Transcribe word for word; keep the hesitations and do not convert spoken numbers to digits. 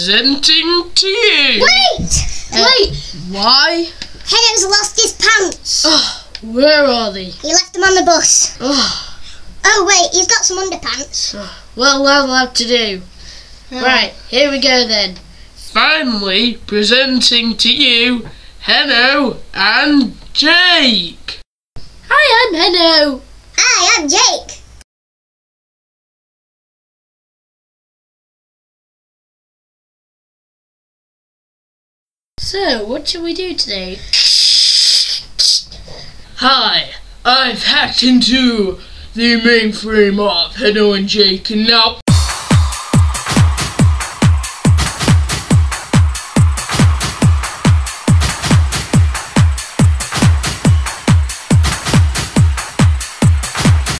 presenting to you. Wait! Uh, Wait! Why? Heno's lost his pants. Oh, where are they? He left them on the bus. Oh, Oh wait, he's got some underpants. well, that'll have to do. Right, here we go then. Finally presenting to you Heno and Jake. Hi, I'm Heno. Hi, I'm Jake. So, what shall we do today? Hi, I've hacked into the mainframe of Heno and Jake, and now